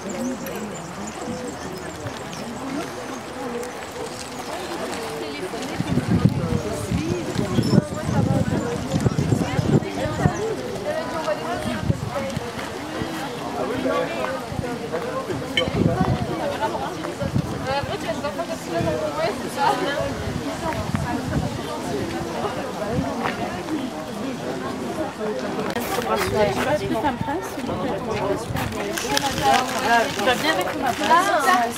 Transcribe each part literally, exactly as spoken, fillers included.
Tu vas bien mettre ma place.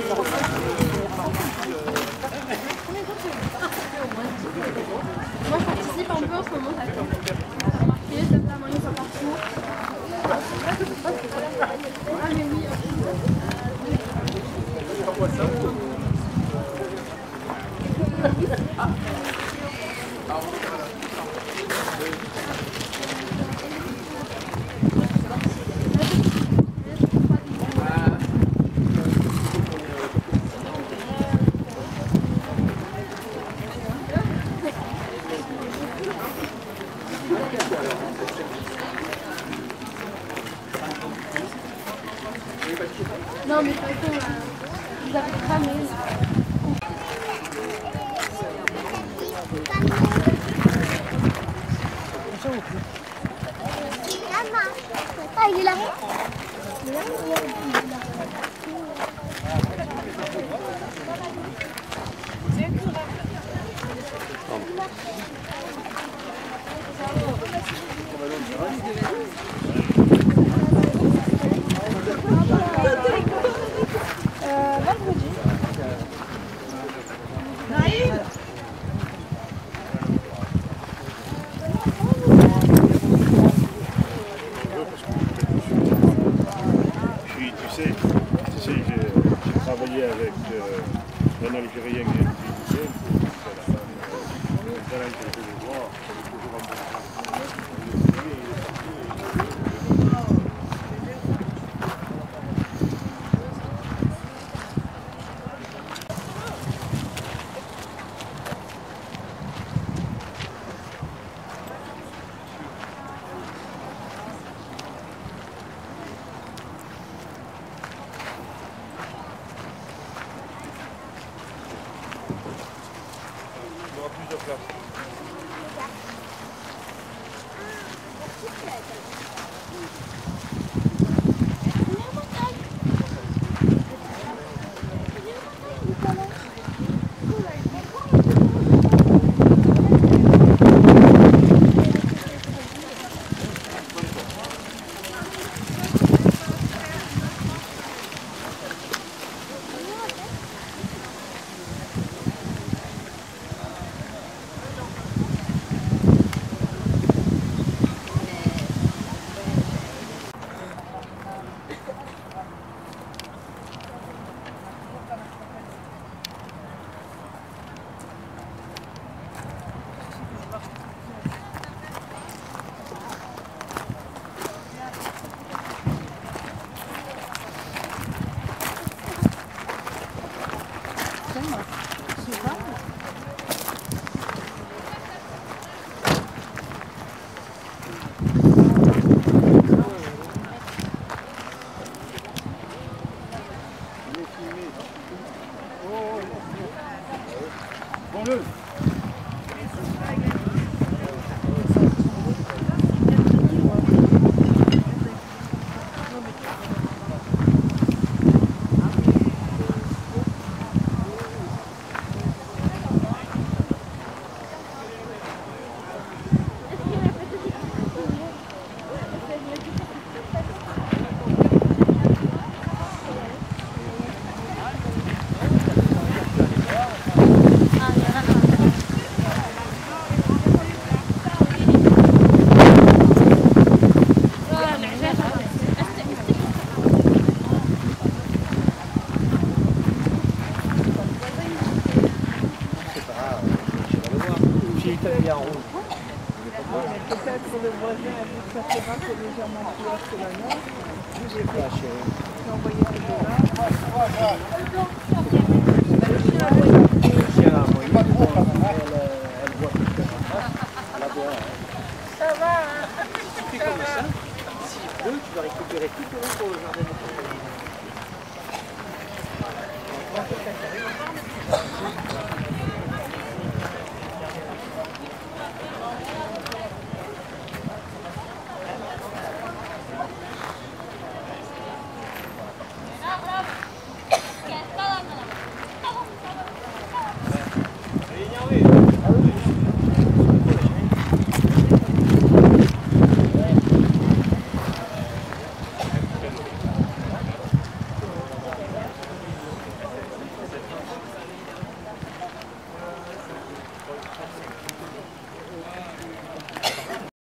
Moi je participe un peu en ce moment, ça fait marqué, ça fait la moyenne sur parcours. Ah mais oui. Non mais de toute façon, euh, vous avez cramé. Ah, il est là. Il est là, il est là. Euh, vendredi. Naïm. Puis tu sais, tu sais, j'ai travaillé avec euh, un Algérien qui est musicien, c'est la femme euh, d'Alain que je vais voir, c'est toujours un bon. Plusieurs places. Bon-le. Italien en rouge. Peut-être le voisin a vu que ça sera que légèrement plus haut que la nôtre. Je vous ai fait chérie. J'ai envoyé ce là. Si elle a envoyé, elle voit plus que la voix. Ça va, hein? Tu fais comme ça. S'il pleut, tu vas récupérer tout le long pour le jardin de ton Bon, c'est ça.